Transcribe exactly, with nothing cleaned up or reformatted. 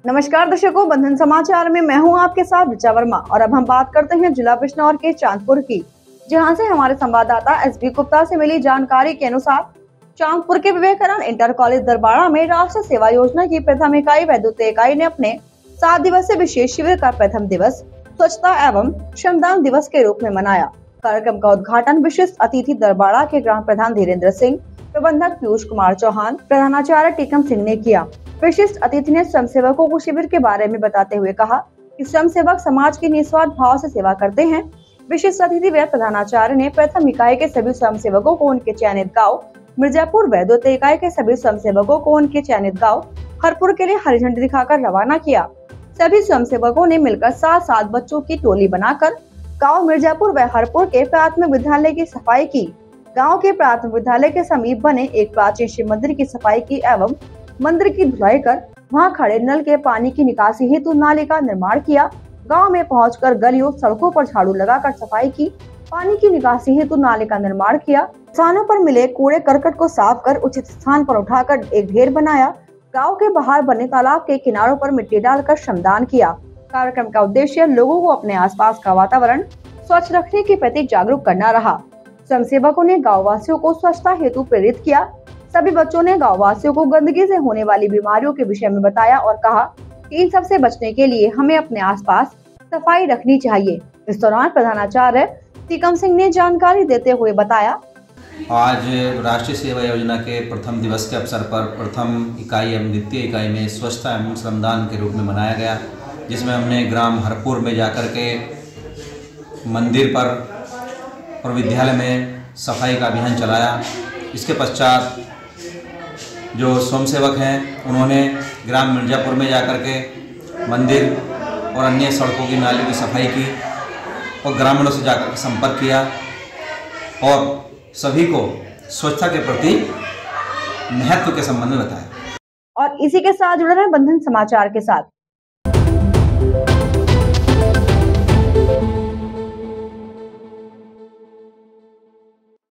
नमस्कार दर्शकों, बंधन समाचार में मैं हूं आपके साथ ऋचा वर्मा और अब हम बात करते हैं जिला बिजनौर के चांदपुर की, जहां से हमारे संवाददाता एस बी गुप्ता से मिली जानकारी के अनुसार चांदपुर के विवेकानंद इंटर कॉलेज दरबाड़ा में राष्ट्रीय सेवा योजना की प्रथम इकाई व द्वितीय इकाई ने अपने सात दिवसीय विशेष शिविर का प्रथम दिवस स्वच्छता एवं श्रमदान दिवस के रूप में मनाया। कार्यक्रम का उद्घाटन विशिष्ट अतिथि दरबाड़ा के ग्राम प्रधान धीरेन्द्र सिंह, प्रबंधक पीयूष कुमार चौहान, प्रधानाचार्य टीकम सिंह ने किया। विशिष्ट अतिथि ने स्वयं सेवकों को शिविर के बारे में बताते हुए कहा कि स्वयं सेवक समाज की निस्वार्थ भाव से सेवा करते हैं। विशिष्ट अतिथि व प्रधानाचार्य ने प्रथम इकाई के सभी स्वयं सेवकों को उनके चयनित गाँव मिर्जापुर व द्वितीय इकाई के सभी स्वयं सेवकों को उनके चयनित गाँव हरपुर के लिए हरी झंडी दिखाकर रवाना किया। सभी स्वयं सेवकों ने मिलकर सात सात बच्चों की टोली बनाकर गाँव मिर्जापुर व हरपुर के प्राथमिक विद्यालय की सफाई की। गाँव के प्राथमिक विद्यालय के समीप बने एक प्राचीन शिव मंदिर की सफाई की एवं मंदिर की धुलाई कर वहां खड़े नल के पानी की निकासी हेतु नाले का निर्माण किया। गांव में पहुंचकर गलियों सड़कों पर झाड़ू लगाकर सफाई की, पानी की निकासी हेतु नाले का निर्माण किया। स्थानों पर मिले कूड़े करकट को साफ कर उचित स्थान पर उठाकर एक ढेर बनाया। गांव के बाहर बने तालाब के किनारों पर मिट्टी डालकर श्रमदान किया। कार्यक्रम का उद्देश्य लोगों को अपने आसपास का वातावरण स्वच्छ रखने के प्रति जागरूक करना रहा। स्वयं सेवकों ने गाँव वासियों को स्वच्छता हेतु प्रेरित किया। सभी बच्चों ने गाँव वासियों को गंदगी से होने वाली बीमारियों के विषय में बताया और कहा कि इन सब से बचने के लिए हमें अपने आसपास सफाई रखनी चाहिए। इस दौरान प्रधानाचार्य टीकम सिंह ने जानकारी देते हुए बताया, आज राष्ट्रीय सेवा योजना के प्रथम दिवस के अवसर पर प्रथम इकाई एवं द्वितीय इकाई में स्वच्छता एवं श्रमदान के रूप में मनाया गया, जिसमें हमने ग्राम हरपुर में जाकर के मंदिर पर और विद्यालय में सफाई का अभियान चलाया। इसके पश्चात जो स्वयंसेवक हैं उन्होंने ग्राम मिर्जापुर में जाकर के मंदिर और अन्य सड़कों की नाली की सफाई की और ग्रामीणों से जाकर के संपर्क किया और सभी को स्वच्छता के प्रति महत्व के संबंध में बताया। और इसी के साथ जुड़े रहे बंधन समाचार के साथ।